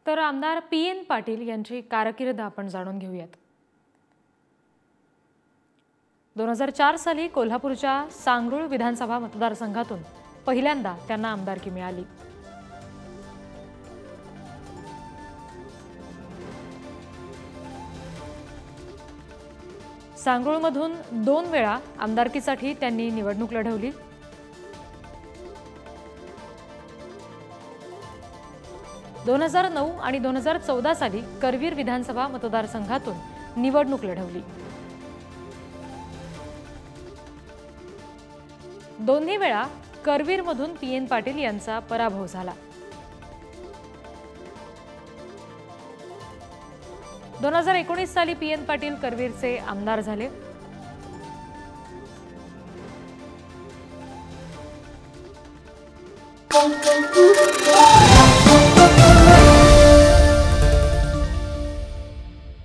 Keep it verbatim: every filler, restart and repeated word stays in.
तर आमदार P N Patil यांची कारकीर्द आपण जाणून घेऊयात। दोन हजार चार साली कोल्हापूरच्या सांगरूळ विधानसभा मतदारसंघातून पहिल्यांदा त्यांना आमदारकी मिळाली। सांगरूळमधून दोन वेळा आमदारकीसाठी त्यांनी निवडणूक लढवली। दोन हजार नऊ आणि दोन हजार चौदा साली करवीर विधानसभा मतदारसंघातून निवडणूक लढवली। दोन्ही वेळा करवीरमधून पी एन पाटील यांचा पराभव झाला। दोन हजार एकोणीस साली पी एन पाटील करवीरचे आमदार झाले।